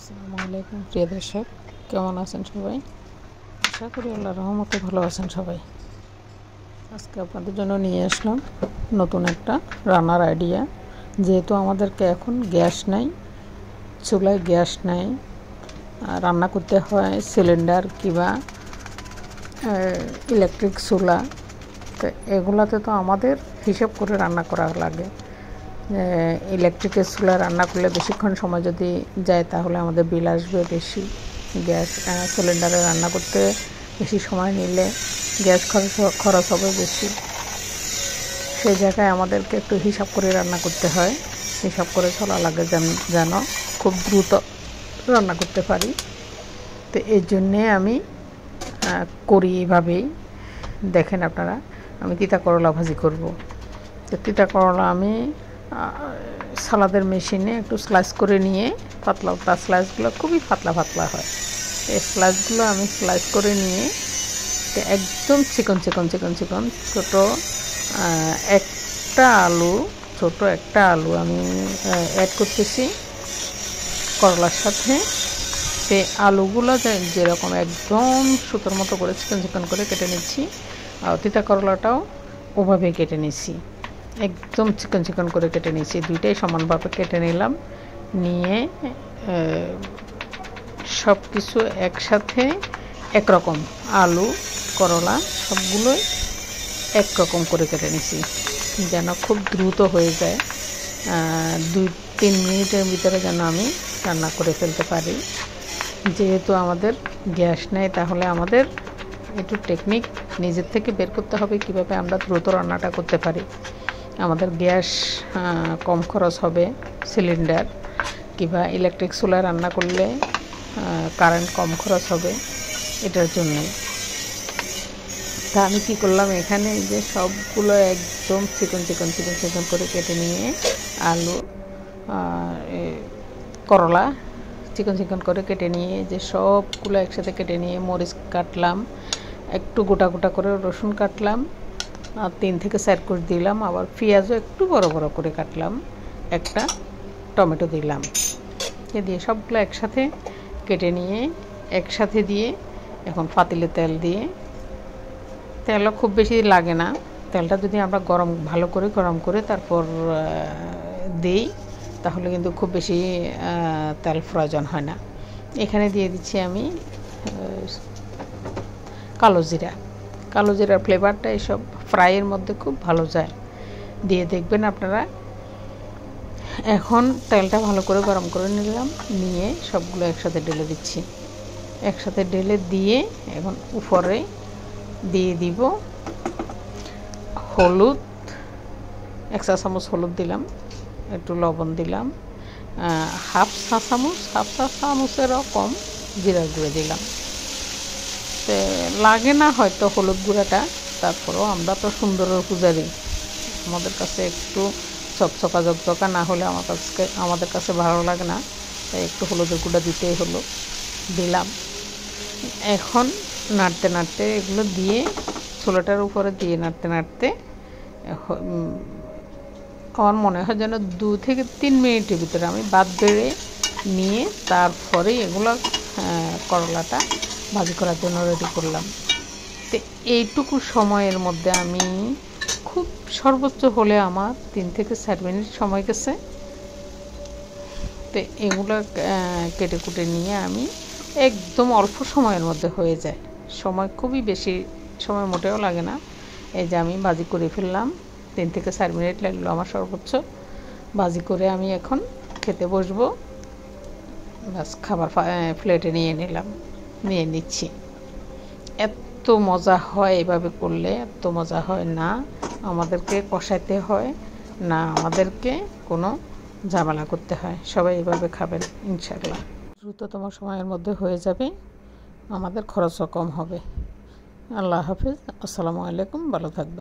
আসসালামু আলাইকুম প্রিয় দর্শক, কেমন আছেন সবাই? আশা করি আল্লাহর রহমতে ভালো আছেন সবাই। আজকে আপনাদের জন্য নিয়ে আসলাম নতুন একটা রান্নার আইডিয়া। যেহেতু আমাদেরকে এখন গ্যাস নাই, চুলায় গ্যাস নাই, রান্না করতে হয় সিলিন্ডার কিংবা ইলেকট্রিক চুলা। তো এগুলাতে তো আমাদের হিসেব করে রান্না করা লাগে। ইলেকট্রিকের চুলা রান্না করলে বেশিক্ষণ সময় যদি যায় তাহলে আমাদের বিল আসবে বেশি। গ্যাস সিলিন্ডারে রান্না করতে বেশি সময় নিলে গ্যাস খরচ হবে বেশি। সেই জায়গায় আমাদেরকে একটু হিসাব করে রান্না করতে হয়, হিসাব করে চলা লাগে যেন খুব দ্রুত রান্না করতে পারি। তো এই জন্যে আমি করি এইভাবেই। দেখেন আপনারা, আমি তিতা করলা ভাজি করব। তো তিতা করলা আমি সালাদের মেশিনে একটু স্লাইস করে নিয়ে, পাতলা পাতলা স্লাইসগুলো খুবই পাতলা পাতলা হয়, এই স্লাইসগুলো আমি স্লাইস করে নিয়ে একদম চিকন চিকন চিকন চিকন ছোটো একটা আলু আমি অ্যাড করতেছি করলার সাথে। সেই আলুগুলো যেরকম একদম সুতোর মতো করে চিকন চিকন করে কেটে নিচ্ছি, আর তিতা করলাটাও ওভাবে কেটে নিচ্ছি, একদম চিকন চিকন করে কেটে নিয়েছি। দুইটাই সমানভাবে কেটে নিলাম, নিয়ে সব কিছু একসাথে একরকম আলু করলা সবগুলোই একরকম করে কেটে নিয়েছি যেন খুব দ্রুত হয়ে যায়। 2-3 মিনিটের ভিতরে যেন আমি রান্না করে ফেলতে পারি। যেহেতু আমাদের গ্যাস নেই, তাহলে আমাদের একটু টেকনিক নিজের থেকে বের করতে হবে কিভাবে আমরা দ্রুত রান্নাটা করতে পারি। আমাদের গ্যাস কম খরচ হবে, সিলিন্ডার কিংবা ইলেকট্রিক চুলায় রান্না করলে কারেন্ট কম খরচ হবে, এটার জন্যই। তা আমি কী করলাম, এখানে যে সবগুলো একদম চিকন চিকন চিকন চিকন করে কেটে নিয়ে আলু করলা চিকন চিকন করে কেটে নিয়ে যে সবগুলো একসাথে কেটে নিয়ে মরিচ কাটলাম, একটু গোটা গোটা করে রসুন কাটলাম, আর 3 থেকে 4 কোষ দিলাম, আবার পেঁয়াজও একটু বড় বড় করে কাটলাম, একটা টমেটো দিলাম। এ দিয়ে সবগুলো একসাথে কেটে নিয়ে একসাথে দিয়ে এখন পাতিলে তেল দিয়ে, তেলও খুব বেশি লাগে না, তেলটা যদি আমরা ভালো করে গরম করে তারপর দিই তাহলে কিন্তু খুব বেশি তেল প্রয়োজন হয় না। এখানে দিয়ে দিচ্ছি আমি কালো জিরার ফ্লেভারটা এসব ফ্রাইয়ের মধ্যে খুব ভালো যায়, দিয়ে দেখবেন আপনারা। এখন তেলটা ভালো করে গরম করে নিলাম, নিয়ে সবগুলো একসাথে ঢেলে দিচ্ছি। একসাথে ঢেলে দিয়ে এখন উপরে দিয়ে দিব হলুদ, 1 চা চামচ হলুদ দিলাম, একটু লবণ দিলাম, হাফ চা চামচেরও কম জিরার গুঁড়ো দিলাম। তো লাগে না হয়তো হলুদ গুঁড়াটা, তারপরেও আমরা তো সুন্দরের পূজারি, আমাদের কাছে একটু চকচকা না হলে আমাদের কাছে ভালো লাগে না, তাই একটু হলুদের গুঁড়া দিতেই হলো, দিলাম। এখন নাড়তে নাড়তে এগুলো দিয়ে ছোলাটার উপরে দিয়ে নাড়তে নাড়তে আমার মনে হয় যেন 2 থেকে 3 মিনিটের ভিতরে আমি বাদ বেড়ে নিয়ে তারপরে এগুলো করলাটা ভাজি করার জন্য রেডি করলাম। তো এইটুকু সময়ের মধ্যে আমি খুব সর্বোচ্চ হলে আমার 3 থেকে 4 মিনিট সময় গেছে। তো এগুলো কেটে কুটে নিয়ে আমি একদম অল্প সময়ের মধ্যে হয়ে যায়, সময় খুবই বেশি সময় মোটেও লাগে না। এই যে আমি ভাজি করে ফেললাম, 3 থেকে 4 মিনিট লাগলো আমার সর্বোচ্চ। ভাজি করে আমি এখন খেতে বসবো, বাস খাবার প্লেটে নিয়ে নিচ্ছি। এত মজা হয় এভাবে করলে, এত মজা হয় না আমাদেরকে কষাইতে হয় না, আমাদেরকে কোনো ঝামেলা করতে হয়। সবাই এভাবে খাবেন ইনশাআল্লাহ, দ্রুততম সময়ের মধ্যে হয়ে যাবে, আমাদের খরচও কম হবে। আল্লাহ হাফেজ, আসসালামু আলাইকুম, ভালো থাকবেন।